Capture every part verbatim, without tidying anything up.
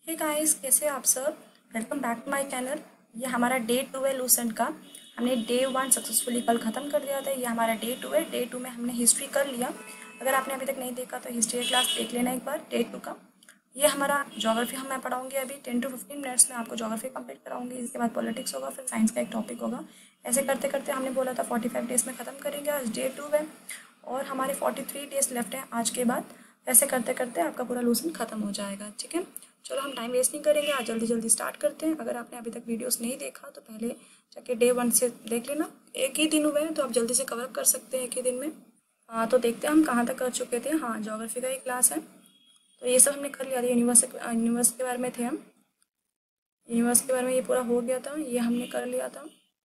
Hey guys, कैसे हो आप सब। Welcome back to my channel. ये हमारा डे टू है लूसेंट का। हमने डे वन सक्सेसफुली कल ख़त्म कर दिया था। ये हमारा डे टू है। डे टू में हमने हिस्ट्री कर लिया। अगर आपने अभी तक नहीं देखा तो हिस्ट्री क्लास देख लेना एक बार डे टू का। ये हमारा ज्योग्राफी हम मैं पढ़ाऊंगी अभी टेन टू फिफ्टीन मिनट्स में आपको ज्योग्राफी कंप्लीट कराऊंगी। इसके बाद पॉलिटिक्स होगा, फिर साइंस का एक टॉपिक होगा। ऐसे करते करते हमने बोला था फोर्टी फाइव डेज़ में ख़त्म करेंगे। आज डे टू है और हमारे फोर्टी थ्री डेज़ लेफ्ट हैं आज के बाद। ऐसे करते करते आपका पूरा लूसन ख़त्म हो जाएगा। ठीक है, चलो हम टाइम वेस्ट नहीं करेंगे, आज जल्दी जल्दी स्टार्ट करते हैं। अगर आपने अभी तक वीडियोस नहीं देखा तो पहले जाके डे वन से देख लेना। एक ही दिन हुए हैं तो आप जल्दी से कवर कर सकते हैं एक ही दिन में। हाँ, तो देखते हैं हम कहाँ तक कर चुके थे। हाँ, ज्योग्राफी का एक क्लास है तो ये सब हमने कर लिया था। यूनिवर्स यूनिवर्स के बारे में थे हम। यूनिवर्स के बारे में ये पूरा हो गया था, ये हमने कर लिया था,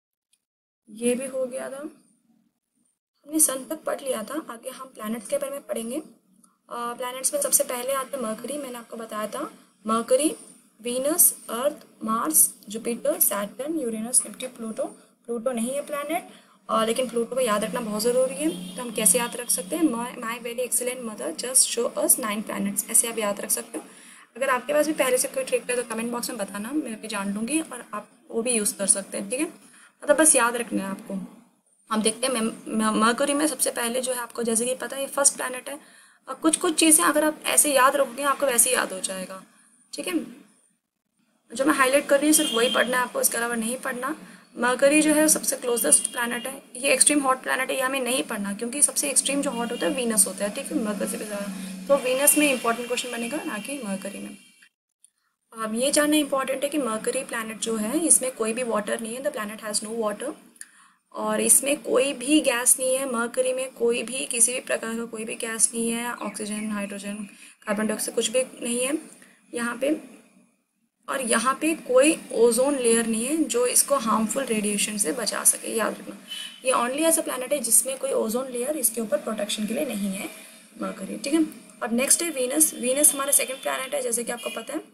ये भी हो गया था। हमने सन तक पढ़ लिया था। आगे हम प्लैनेट्स के बारे में पढ़ेंगे। प्लैनेट्स में सबसे पहले आते हैं मरकरी। मैंने आपको बताया था Mercury, Venus, Earth, Mars, Jupiter, Saturn, Uranus, Neptune, Pluto. Pluto नहीं है प्लैनेट, और लेकिन प्लूटो को याद रखना बहुत ज़रूरी है। तो हम कैसे याद रख सकते हैं? My very excellent mother just show us nine planets, ऐसे आप याद रख सकते हो। अगर आपके पास भी पहले से कोई ट्रिक है तो कमेंट बॉक्स में बताना, मैं भी जान लूँगी और आप वो भी यूज़ कर सकते हैं। ठीक है, मतलब बस याद रखना है आपको। हम देखते हैं मरकरी में सबसे पहले जो है, आपको जैसे कि पता है ये फर्स्ट प्लैनेट है। और कुछ कुछ चीज़ें अगर आप ऐसे याद रखोगे आपको वैसे ही याद हो जाएगा। ठीक है, जो मैं हाईलाइट कर रही हूँ सिर्फ वही पढ़ना है आपको, इसके अलावा नहीं पढ़ना। मरकरी जो है सबसे क्लोजेस्ट प्लैनेट है। ये एक्सट्रीम हॉट प्लैनेट है, ये हमें नहीं पढ़ना क्योंकि सबसे एक्सट्रीम जो हॉट होता है वीनस होता है। ठीक है, मरकरी से भी ज़्यादा तो वीनस में इंपॉर्टेंट क्वेश्चन बनेगा, ना कि मरकरी में। अब ये जानना इंपॉर्टेंट है कि मरकरी प्लैनेट जो है इसमें कोई भी वाटर नहीं है। The planet has no water, और इसमें कोई भी गैस नहीं है। मरकरी में कोई भी किसी भी प्रकार का कोई भी गैस नहीं है। ऑक्सीजन, हाइड्रोजन, कार्बन डाइऑक्साइड कुछ भी नहीं है यहाँ पे। और यहाँ पे कोई ओजोन लेयर नहीं है जो इसको हार्मफुल रेडिएशन से बचा सके, याद रखना। ये ओनली ऐसा प्लैनेट है जिसमें कोई ओजोन लेयर इसके ऊपर प्रोटेक्शन के लिए नहीं है, मरकरी। ठीक है, और नेक्स्ट है वीनस। वीनस हमारा सेकेंड प्लैनेट है जैसे कि आपको पता है,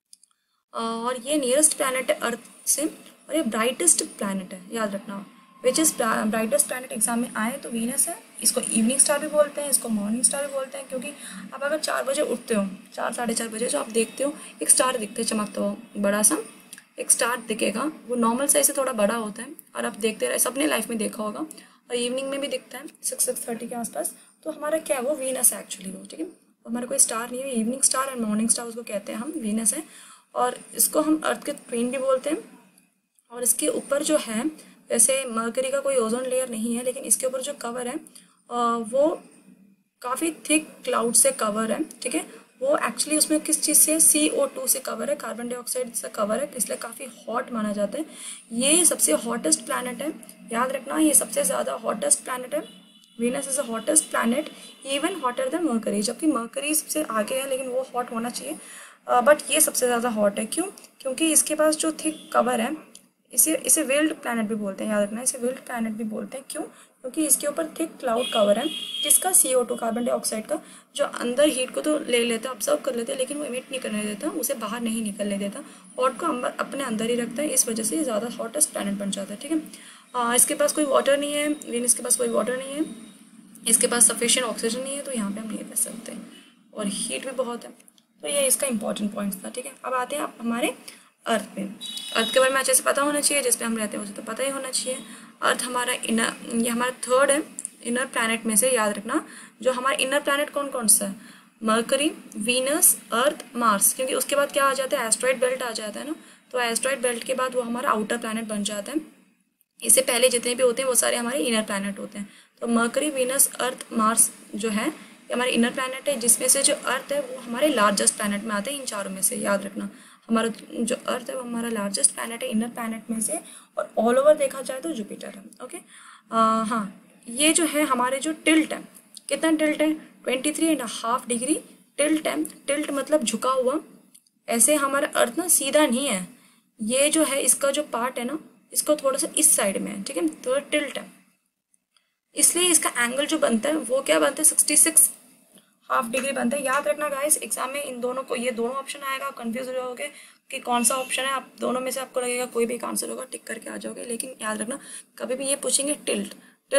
और ये नियरेस्ट प्लैनेट है अर्थ से, और ये ब्राइटेस्ट प्लैनेट है, याद रखना। Which is brightest planet exam में आए तो वीनस है। इसको इवनिंग स्टार भी बोलते हैं, इसको मॉर्निंग स्टार भी बोलते हैं, क्योंकि आप अगर चार बजे उठते हो, चार साढ़े चार बजे जो आप देखते हो एक स्टार दिखता है चमकता हो, बड़ा सा एक स्टार दिखेगा। वो नॉर्मल साइज से थोड़ा बड़ा होता है और आप देखते रहे, सबने लाइफ में देखा होगा। और इवनिंग में भी दिखता है सिक्स सिक्स थर्टी के आसपास। तो हमारा क्या है, वो वीनस है एक्चुअली वो। ठीक है, हमारा कोई स्टार नहीं है, evening star and morning star उसको कहते हैं हम, वीनस है। और इसको हम अर्थ के ट्विन भी बोलते हैं। और इसके ऊपर जो है, जैसे मरकरी का कोई ओजोन लेयर नहीं है, लेकिन इसके ऊपर जो कवर है वो काफ़ी थिक क्लाउड से कवर है। ठीक है, वो एक्चुअली उसमें किस चीज़ से, सी ओ टू से कवर है, कार्बन डाइऑक्साइड से कवर है, इसलिए काफ़ी हॉट माना जाता है। ये सबसे हॉटेस्ट प्लैनेट है, याद रखना। ये सबसे ज़्यादा हॉटेस्ट प्लैनेट है। Venus is the hottest planet, even hotter than Mercury. जबकि मरकरी सबसे आगे है, लेकिन वो हॉट होना चाहिए, बट uh, ये सबसे ज़्यादा हॉट है। क्यों? क्योंकि इसके पास जो थिक कवर है, इसे इसे वेल्ड प्लैनेट भी बोलते हैं, याद रखना। इसे वेल्ड प्लैनेट भी बोलते हैं। क्यों? क्योंकि इसके ऊपर थिक क्लाउड कवर है, जिसका C O two carbon dioxide का, जो अंदर हीट को तो ले लेता है, ऑब्जर्व कर लेता है, लेकिन वो इमिट नहीं करने देता, उसे बाहर नहीं निकलने देता, हॉट को अपने अंदर ही रखता है। इस वजह से ये ज़्यादा हॉटेस्ट प्लैनेट बन जाता है। ठीक है, आ, इसके पास कोई वाटर नहीं है, वीनस के पास कोई वाटर नहीं है, इसके पास सफिशिएंट ऑक्सीजन नहीं है, तो यहाँ पे हम नहीं रह सकते, और हीट भी बहुत है। तो ये इसका इंपॉर्टेंट पॉइंट था। ठीक है, अब आते हैं आप हमारे अर्थ पे। अर्थ के बारे में अच्छे से पता होना चाहिए, जिस पे हम रहते हैं उसे तो पता ही होना चाहिए। अर्थ हमारा इनर, ये हमारा थर्ड है इनर प्लैनेट में से, याद रखना। जो हमारा इनर प्लैनेट कौन कौन सा है? Mercury, Venus, Earth, Mars. क्योंकि उसके बाद क्या आ जाता है, एस्ट्रॉइड बेल्ट आ जाता है ना। तो एस्ट्रॉइड बेल्ट के बाद वो हमारा आउटर प्लैनेट बन जाता है। इससे पहले जितने भी होते हैं वो सारे हमारे इनर प्लैनेट होते हैं। तो मरकरी, वीनस, अर्थ, मार्स जो है ये हमारे इनर प्लैनेट है, जिसमें से जो अर्थ है वो हमारे लार्जेस्ट प्लैनेट में आते हैं, इन चारों में से, याद रखना। हमारा जो अर्थ है वो हमारा लार्जेस्ट प्लैनेट है इनर प्लैनेट में से, और ऑल ओवर देखा जाए तो जुपिटर है। ओके, हाँ, ये जो है हमारे जो टिल्ट है, कितना टिल्ट है? Twenty three and half degree tilt है। टिल्ट मतलब झुका हुआ। ऐसे हमारा अर्थ ना सीधा नहीं है, ये जो है इसका जो पार्ट है ना, इसको थोड़ा सा इस साइड में है। ठीक है, थोड़ा टिल्ट है, इसलिए इसका एंगल जो बनता है वो क्या बनता है, सिक्सटी सिक्स हाफ डिग्री बनता है। याद रखना गाइस, एग्जाम में इन दोनों को, ये दोनों ऑप्शन आएगा, आप कंफ्यूज हो जाओगे कि कौन सा ऑप्शन है। आप दोनों में से आपको लगेगा कोई भी एक आंसर होगा, टिक करके आ जाओगे। लेकिन याद रखना, कभी भी ये पूछेंगे टिल्ट, टिल्ट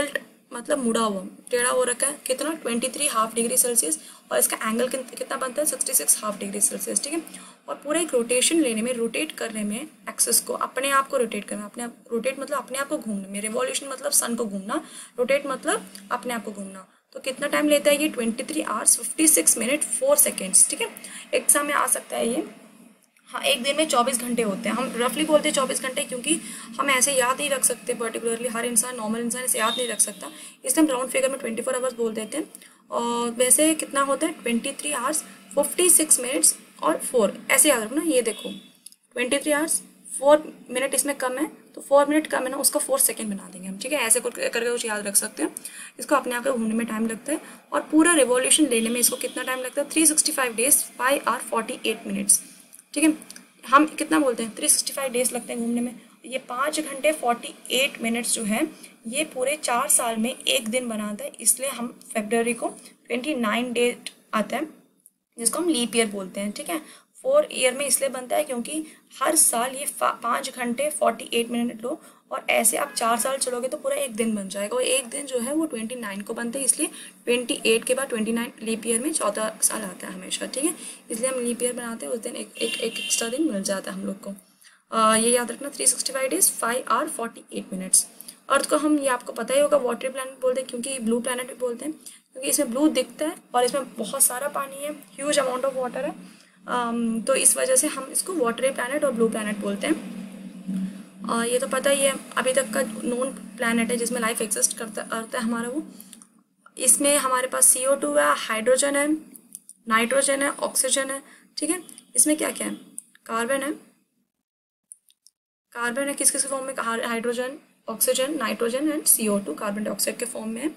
मतलब मुड़ा हुआ, टेढ़ा हो रखा है, कितना twenty three half degree Celsius, और इसका एंगल कितना बनता है sixty six half degree Celsius, ठीक है। और पूरा एक रोटेशन लेने में, रोटेट करने में एक्सिस को, अपने आप को रोटेट करना, अपने आप रोटेट मतलब अपने आप को घूमने में, रिवॉल्यूशन मतलब सन को घूमना, रोटेट मतलब अपने आप को घूमना, तो कितना टाइम लेता है ये twenty three hours fifty six minute four seconds, ठीक है। एग्जाम में आ सकता है ये। हाँ, एक दिन में चौबीस घंटे होते हैं, हम रफली बोलते हैं चौबीस घंटे क्योंकि हम ऐसे याद नहीं रख सकते, पर्टिकुलरली हर इंसान, नॉर्मल इंसान ऐसे याद नहीं रख सकता, इसलिए हम राउंड फिगर में ट्वेंटी फोर आवर्स बोल देते हैं। और वैसे कितना होता है twenty three hours fifty six minutes और फोर, ऐसे याद रखना। ये देखो twenty three hours four minute इसमें कम है, तो फोर मिनट कम है ना, उसको फोर सेकेंड बना देंगे हम, ठीक है। ऐसे करके कुछ याद रख सकते हैं। इसको अपने आप को घूमने में टाइम लगता है, और पूरा रिवॉल्यूशन लेने में इसको कितना टाइम लगता है, three sixty five days five hour forty eight minutes, ठीक है। हम कितना बोलते हैं, थ्री सिक्सटी फाइव डेज लगते हैं घूमने में, ये पाँच घंटे फोर्टी एट मिनट्स जो है ये पूरे चार साल में एक दिन बनाता है, इसलिए हम फेब्रुवरी को ट्वेंटी नाइन डेट आता है जिसको हम लीप ईयर बोलते हैं, ठीक है। फोर ईयर में इसलिए बनता है क्योंकि हर साल ये पाँच घंटे फोर्टी एट मिनट लो, और ऐसे आप चार साल चलोगे तो पूरा एक दिन बन जाएगा, और एक दिन जो है वो ट्वेंटी नाइन को बनता है, इसलिए ट्वेंटी एट के बाद ट्वेंटी नाइन लीप ईयर में चौदह साल आता है हमेशा, ठीक है। इसलिए हम लीप ईयर बनाते हैं, उस दिन एक एक एक एक्स्ट्रा दिन मिल जाता है हम लोग को। आ, ये याद रखना, three sixty five days five hour forty eight minutes. Earth को हम, ये आपको पता ही होगा, वाटरी प्लैनेट बोलते हैं, क्योंकि ब्लू प्लैनेट भी बोलते हैं क्योंकि इसमें ब्लू दिखता है और इसमें बहुत सारा पानी है, ह्यूज अमाउंट ऑफ वाटर है, um, तो इस वजह से हम इसको वाटरी प्लैनेट और ब्लू प्लैनेट बोलते हैं। uh, ये तो पता ही है, अभी तक का नोन प्लैनेट है जिसमें लाइफ एग्जिस्ट करता करता है हमारा वो। इसमें हमारे पास सी ओ टू है, हाइड्रोजन है, नाइट्रोजन है, ऑक्सीजन है, ठीक है। इसमें क्या क्या है, कार्बन है, कार्बन है किस किस फॉर्म में, hydrogen, oxygen, nitrogen and C O two carbon dioxide के फॉर्म में है।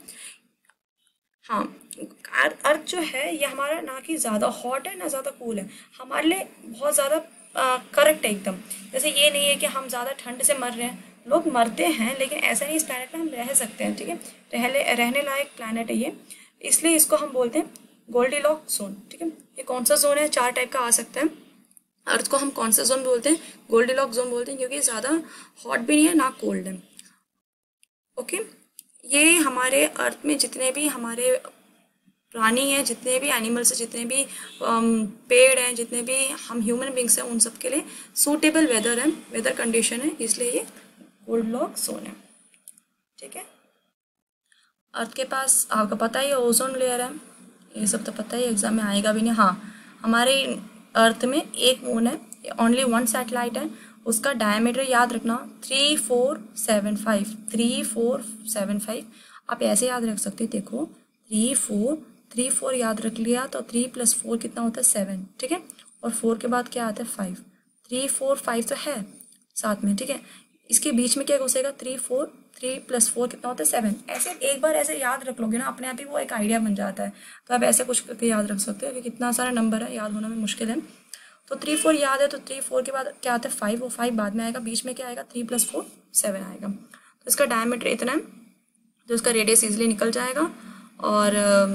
हाँ, अर्थ जो है ये हमारा ना कि ज़्यादा हॉट है ना ज़्यादा कूल है, हमारे लिए बहुत ज़्यादा करेक्ट है एकदम। जैसे ये नहीं है कि हम ज़्यादा ठंड से मर रहे हैं, लोग मरते हैं लेकिन ऐसा नहीं, इस प्लैनेट में हम रह सकते हैं, ठीक है। रहने रहने लायक प्लैनेट है ये, इसलिए इसको हम बोलते हैं गोल्डीलॉक जोन, ठीक है। ये कौन सा जोन है, चार टाइप का आ सकता है। अर्थ को हम कौन सा जोन बोलते हैं, गोल्डीलॉक जोन बोलते हैं, क्योंकि ज़्यादा हॉट भी नहीं है ना कोल्ड है, ओके। ये हमारे अर्थ में जितने भी हमारे प्राणी हैं, जितने भी एनिमल्स हैं, जितने भी पेड़ हैं, जितने भी हम ह्यूमन बींग्स हैं, उन सब के लिए सूटेबल वेदर है, वेदर कंडीशन है, इसलिए ये गोल्डलॉक जोन है, ठीक है। अर्थ के पास आपको पता ही है ओजोन लेयर है, ये सब तो पता ही, एग्जाम में आएगा भी नहीं। हाँ, हमारे अर्थ में एक मून है, ओनली वन सैटेलाइट है, उसका डायमीटर याद रखना three four seven five, three four seven five, आप ऐसे याद रख सकते हैं, देखो थ्री फोर थ्री फोर याद रख लिया तो थ्री प्लस फोर कितना होता है सेवन, ठीक है। और फोर के बाद क्या आता है फाइव, थ्री फोर फाइव तो है साथ में, ठीक है। इसके बीच में क्या घुसेगा, three four, three plus four कितना होता है सेवन। ऐसे एक बार ऐसे याद रख लोगे ना, अपने आप ही वो एक आइडिया बन जाता है, तो आप ऐसे कुछ करके याद रख सकते हो कि कितना सारा नंबर है, याद होना में मुश्किल है। तो थ्री फोर याद है, तो थ्री फोर के बाद क्या आता है फाइव, वो फाइव बाद में आएगा, बीच में क्या आएगा, थ्री प्लस फोर सेवन आएगा। तो इसका डायमीटर इतना है, तो इसका रेडियस इजिली निकल जाएगा। और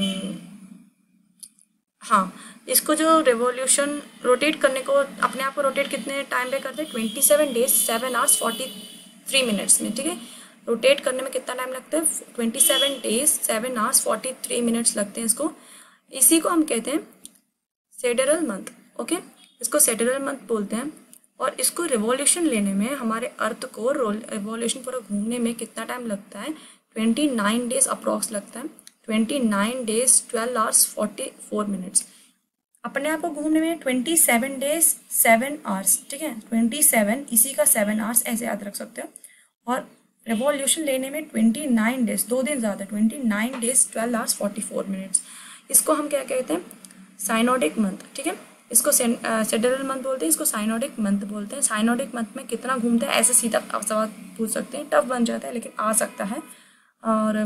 हाँ, इसको जो रेवोल्यूशन रोटेट करने को, अपने आप को रोटेट कितने टाइम पे करते हैं, twenty seven days seven hours forty three minutes में, ठीक है। रोटेट करने में कितना टाइम लगता है, twenty seven days seven hours forty three minutes लगते हैं इसको। इसी को हम कहते हैं सेडरल मंथ, ओके, इसको सेडरल मंथ बोलते हैं। और इसको रिवॉल्यूशन लेने में, हमारे अर्थ को रिवॉल्यूशन पूरा घूमने में कितना टाइम लगता है, ट्वेंटी नाइन डेज अप्रॉक्स लगता है, twenty nine days twelve hours forty four minutes. अपने आप को घूमने में twenty seven days seven hours, ठीक है, ट्वेंटी सेवन इसी का सेवन आवर्स ऐसे याद रख सकते हो। और रिवॉल्यूशन लेने में ट्वेंटी नाइन डेज, दो दिन ज़्यादा, twenty nine days twelve hours forty four minutes. इसको हम क्या कहते हैं, साइनोडिक मंथ, ठीक है। इसको सेडरल मंथ बोलते हैं, इसको साइनोडिक मंथ बोलते हैं। साइनोडिक मंथ में कितना घूमता है, ऐसे सीधा सवाल पूछ सकते हैं, टफ बन जाता है लेकिन आ सकता है। और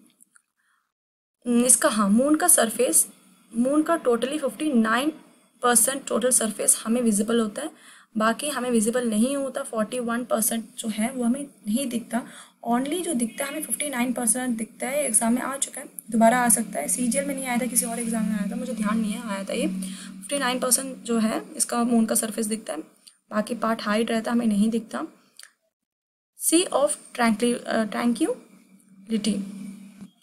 इसका, हाँ, मून का सरफेस, मून का totally fifty nine percent total surface हमें विजिबल होता है, बाकी हमें विजिबल नहीं होता, फोर्टी वन परसेंट जो है वो हमें नहीं दिखता। ओनली जो दिखता है हमें फिफ्टी नाइन परसेंट दिखता है। एग्जाम में आ चुका है, दोबारा आ सकता है, सीजीएल में नहीं आया था, किसी और एग्जाम में आया था, मुझे ध्यान नहीं है, आया था ये। फिफ्टी नाइन परसेंट जो है इसका मून का सरफेस दिखता है, बाकी पार्ट हाइट रहता है, हमें नहीं दिखता। सी ऑफ ट्रैंक्यू ट्रैंक्यूलिटी,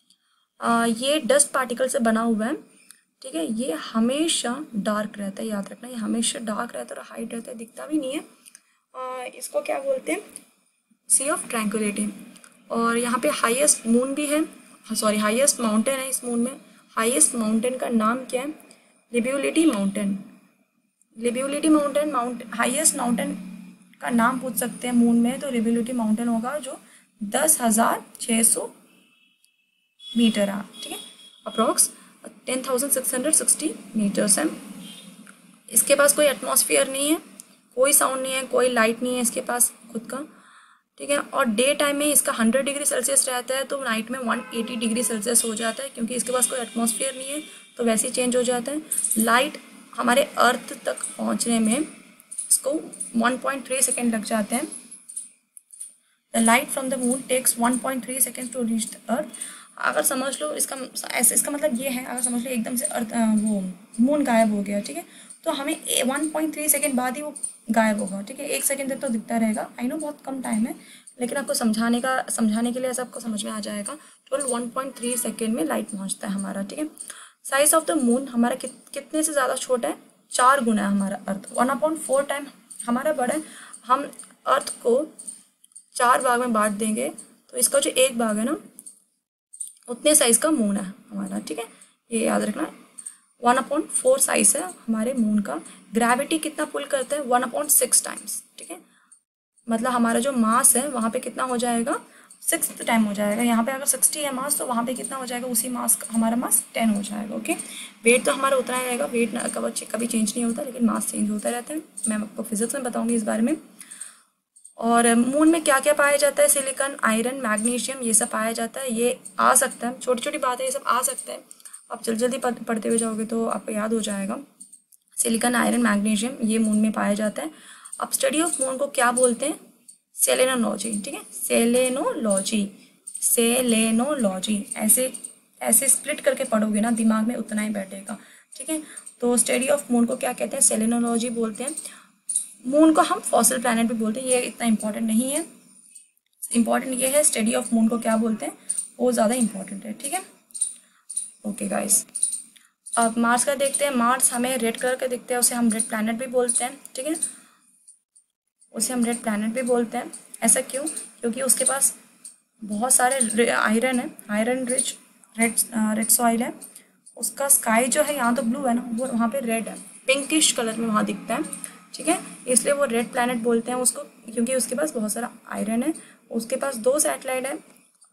आ, ये डस्ट पार्टिकल से बना हुआ है, ठीक है। ये हमेशा डार्क रहता है, याद रखना, ये हमेशा डार्क रहता है और हाइट रहता है, दिखता भी नहीं है। आ, इसको क्या बोलते हैं, सी ऑफ ट्रैंक्विलिटी। और यहाँ पे हाईएस्ट मून भी है, सॉरी हाईएस्ट माउंटेन है इस मून में। हाईएस्ट माउंटेन का नाम क्या है, लिब्यूलिटी माउंटेन। लिब्यूलिटी माउंटेन, माउंट हाईएस्ट माउंटेन का नाम पूछ सकते हैं मून में, तो लिब्यूलिटी माउंटेन होगा, जो दस हजार छः सौ मीटर है, ठीक है, approx ten thousand six hundred sixty metres है। इसके पास कोई एटमॉस्फेयर नहीं है, कोई साउंड नहीं है, कोई लाइट नहीं है इसके पास खुद का, ठीक है। और डे टाइम में इसका हंड्रेड डिग्री सेल्सियस रहता है, तो नाइट में वन एटी डिग्री सेल्सियस हो जाता है, क्योंकि इसके पास कोई एटमॉस्फेयर नहीं है, तो वैसे ही चेंज हो जाता है। लाइट हमारे अर्थ तक पहुंचने में इसको वन पॉइंट थ्री सेकेंड लग जाते हैं। The light from the moon takes one point three second to reach the earth. अगर समझ लो इसका ऐसे, इसका मतलब ये है, अगर समझ लो एकदम से अर्थ वो मून गायब हो गया, ठीक है, तो हमें वन पॉइंट थ्री सेकेंड बाद ही वो गायब होगा, ठीक है। एक सेकेंड तक तो दिखता रहेगा, आई नो बहुत कम टाइम है, लेकिन आपको समझाने का समझाने के लिए ऐसा आपको समझ में आ जाएगा। Total one point three second में लाइट पहुंचता है हमारा, ठीक है। साइज ऑफ द मून हमारा कित, कितने से ज़्यादा छोटा है, चार गुना है हमारा earth, one point four time हमारा बड़ा है। हम अर्थ को चार भाग में बांट देंगे, तो इसका जो एक भाग है ना, उतने साइज का मून है हमारा, ठीक है, ये याद रखना। वन अपॉइंट फोर साइज है हमारे मून का। ग्रेविटी कितना पुल करता है, वन अपॉइंट सिक्स टाइम्स, ठीक है, मतलब हमारा जो मास है वहाँ पे कितना हो जाएगा, सिक्स टाइम हो जाएगा। यहाँ पे अगर सिक्सटी है मास, तो वहाँ पे कितना हो जाएगा, उसी मास का हमारा मास टेन हो जाएगा, ओके। वेट तो हमारा उतना ही रहेगा, वेट कभी कभी चेंज नहीं होता, लेकिन मास चेंज होता रहता है। मैं आपको फिजिक्स में बताऊँगी इस बारे में। और मून में क्या क्या पाया जाता है, सिलिकॉन, आयरन, मैग्नीशियम, ये सब पाया जाता है। ये आ सकता है, छोटी छोटी बात है, ये सब आ सकता है, आप जल्दी जल्दी पढ़ते हुए जाओगे तो आपको याद हो जाएगा। सिलिकॉन, आयरन, मैग्नीशियम ये मून में पाया जाता है। अब स्टडी ऑफ मून को क्या बोलते हैं, सेलेनोलॉजी, ठीक है, सेलेनोलॉजी, सेलेनोलॉजी, ऐसे ऐसे स्प्लिट करके पढ़ोगे ना, दिमाग में उतना ही बैठेगा, ठीक है। तो स्टडी ऑफ मून को क्या कहते हैं, सेलेनोलॉजी बोलते हैं। मून को हम फॉसिल प्लैनेट भी बोलते हैं, ये इतना इंपॉर्टेंट नहीं है, इंपॉर्टेंट ये है स्टडी ऑफ मून को क्या बोलते हैं, वो ज़्यादा इंपॉर्टेंट है, ठीक है। ओके गाइस, अब मार्स का देखते हैं। मार्स हमें रेड कलर का दिखता है, उसे हम रेड प्लैनेट भी बोलते हैं, ठीक है, उसे हम रेड प्लैनेट भी बोलते हैं। ऐसा क्यों, क्योंकि उसके पास बहुत सारे आयरन है, iron rich red red soil है। उसका स्काई जो है यहाँ तो ब्लू है ना, वो वहाँ पे रेड है, पिंकिश कलर में वहाँ दिखता है, ठीक है, इसलिए वो रेड प्लैनेट बोलते हैं उसको, क्योंकि उसके पास बहुत सारा आयरन है। उसके पास दो सैटेलाइट है,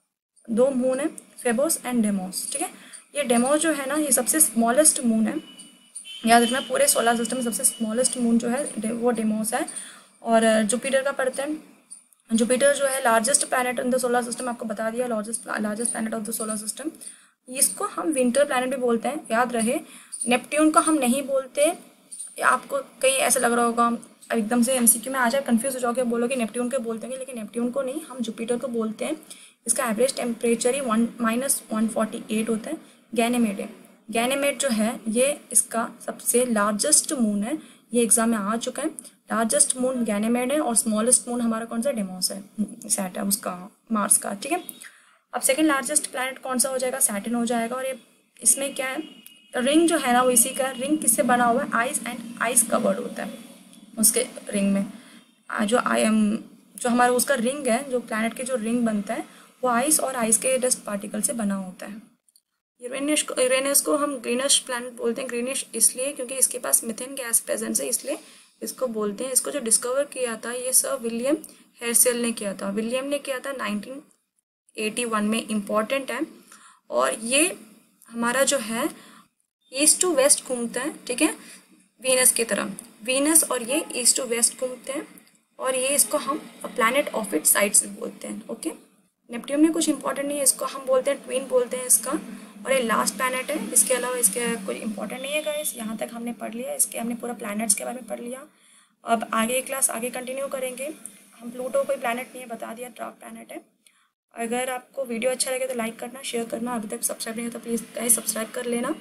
दो मून है, फेबोस एंड डेमोस, ठीक है। ये डेमोस जो है ना, ये सबसे स्मॉलेस्ट मून है, याद रखना, पूरे सोलर सिस्टम में सबसे स्मॉलेस्ट मून जो है वो डेमोस है। और जुपिटर का पढ़ते हैं। जुपिटर जो है largest planet in the solar system, आपको बता दिया, largest largest planet of the solar system. इसको हम विंटर प्लैनेट भी बोलते हैं, याद रहे। नेपट्यून को हम नहीं बोलते, आपको कहीं ऐसा लग रहा होगा एकदम से एमसीक्यू में आ जाए, कंफ्यूज हो जाओगे, बोलोगे नेपट्यून को बोलते हैं, लेकिन नेपट्यून को नहीं, हम जुपिटर को बोलते हैं। इसका एवरेज टेम्परेचर ही one minus one forty eight होता है। गैनेमेड है, गैनेमेड जो है ये इसका सबसे लार्जेस्ट मून है, ये एग्जाम में आ चुका है। लार्जेस्ट मून गैनेमेड है और स्मॉलेस्ट मून हमारा कौन सा, डेमोस है, सैट है उसका, मार्स का, ठीक है। अब सेकंड लार्जेस्ट प्लैनेट कौन सा हो जाएगा, सैटर्न हो जाएगा। और ये इसमें क्या है, रिंग जो है ना वो इसी का, रिंग किससे बना हुआ है, आइस एंड आइस कवर्ड होता है उसके रिंग में। जो आई एम जो हमारा उसका रिंग है, जो प्लैनेट के जो रिंग बनता है वो आइस और आइस के डस्ट पार्टिकल से बना होता है। यूरेनस को यूरेनस को हम ग्रीनिश प्लैनेट बोलते हैं। ग्रीनिश इसलिए क्योंकि इसके पास मीथेन गैस प्रेजेंस है, इसलिए इसको बोलते हैं। इसको जो डिस्कवर किया था ये सर विलियम हेर्शेल ने किया था, विलियम ने किया था नाइनटीन एटी वन में, इम्पॉर्टेंट है। और ये हमारा जो है ईस्ट टू वेस्ट घूमता है, ठीक है, वीनस की तरह। वीनस और ये ईस्ट टू वेस्ट घूमते हैं, और ये इसको हम प्लैनेट ऑफ इट साइड्स बोलते हैं, ओके। नेपट्यून में कुछ इंपॉर्टेंट नहीं है, इसको हम बोलते हैं ट्विन बोलते हैं इसका, और ये लास्ट प्लैनेट है। इसके अलावा इसके कुछ इंपॉर्टेंट नहीं है गाइस, यहाँ तक हमने पढ़ लिया, इसके हमने पूरा प्लैनेट्स के बारे में पढ़ लिया। अब आगे क्लास आगे कंटिन्यू करेंगे। हम प्लूटो कोई प्लैनेट नहीं है, बता दिया, ड्राफ्ट प्लैनेट है। अगर आपको वीडियो अच्छा लगे तो लाइक करना, शेयर करना, अभी तक सब्सक्राइब नहीं है तो प्लीज़ गाइस सब्सक्राइब कर लेना।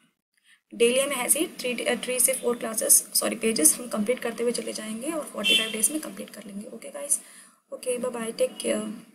डेली में ऐसे ही थ्री थ्री से फोर क्लासेस सॉरी पेजेस हम कंप्लीट करते हुए चले जाएंगे, और फोर्टी फाइव डेज में कंप्लीट कर लेंगे, okay guys, okay, bye bye, take care.